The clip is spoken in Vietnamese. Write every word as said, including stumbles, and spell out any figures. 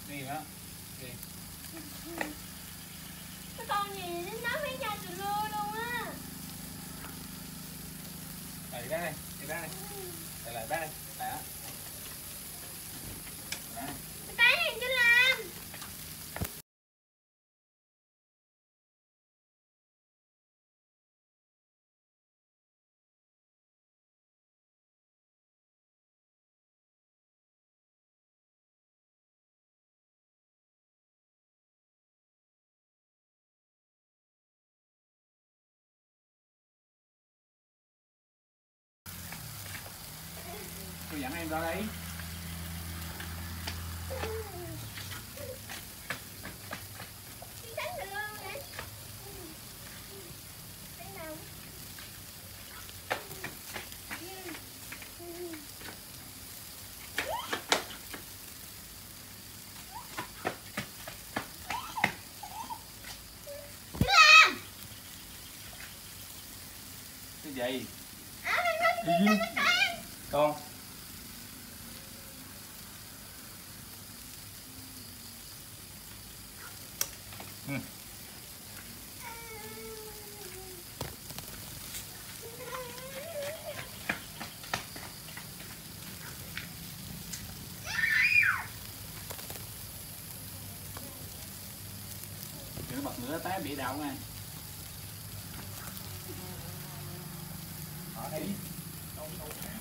Đi đó. Đi. Cái con gì nó nói mấy chai từ lưa luôn á. Rồi đi bé đây, đi bé đây. Lại lại bé đây, lại á. Cái này cứ làm. Tôi dẫn em ra đây. Cái gì? Cái gì? Con. Ừ. Đừng bật nữa té bị đau nha. Ở đây. Đâu đâu.